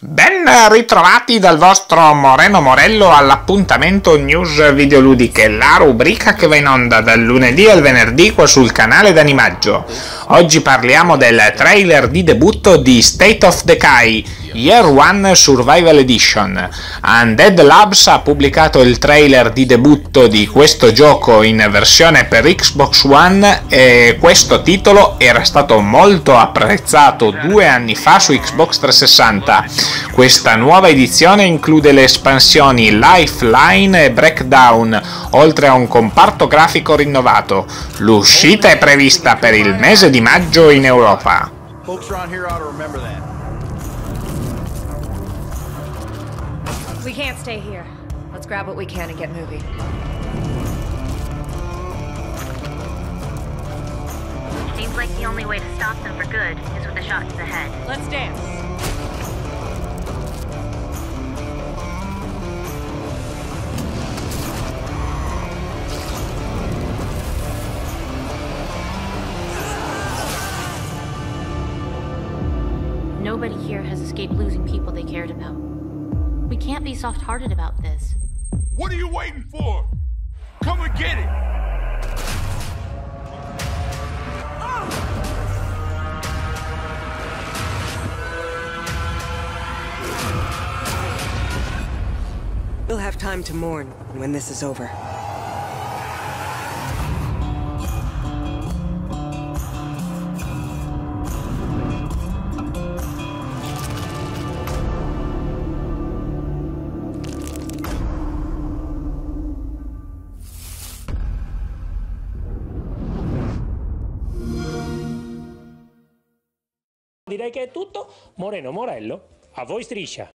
Ben ritrovati dal vostro Moreno Morello all'appuntamento News Videoludiche, la rubrica che va in onda dal lunedì al venerdì qua sul canale d'Animaggio. Oggi parliamo del trailer di debutto di State of Decay, Year One Survival Edition. Undead Labs ha pubblicato il trailer di debutto di questo gioco in versione per Xbox One e questo titolo era stato molto apprezzato 2 anni fa su Xbox 360. Questa nuova edizione include le espansioni Lifeline e Breakdown, oltre a un comparto grafico rinnovato. L'uscita è prevista per il mese di maggio in Europa. We can't stay here. Let's grab what we can and get moving. Seems like the only way to stop them for good is with a shot to the head. Let's dance. Nobody here has escaped losing people they cared about. We can't be soft-hearted about this. What are you waiting for? Come and get it! We'll have time to mourn when this is over. Direi che è tutto. Moreno Morello, a voi striscia.